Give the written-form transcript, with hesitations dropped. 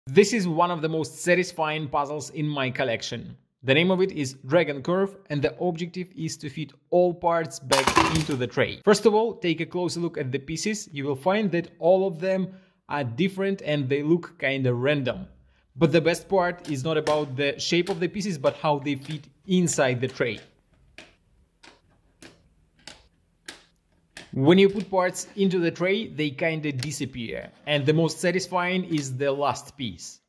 This is one of the most satisfying puzzles in my collection. The name of it is Dragon Curve, and the objective is to fit all parts back into the tray. First of all, take a closer look at the pieces. You will find that all of them are different and they look kinda random. But the best part is not about the shape of the pieces, but how they fit inside the tray. When you put parts into the tray, they kinda disappear, and the most satisfying is the last piece.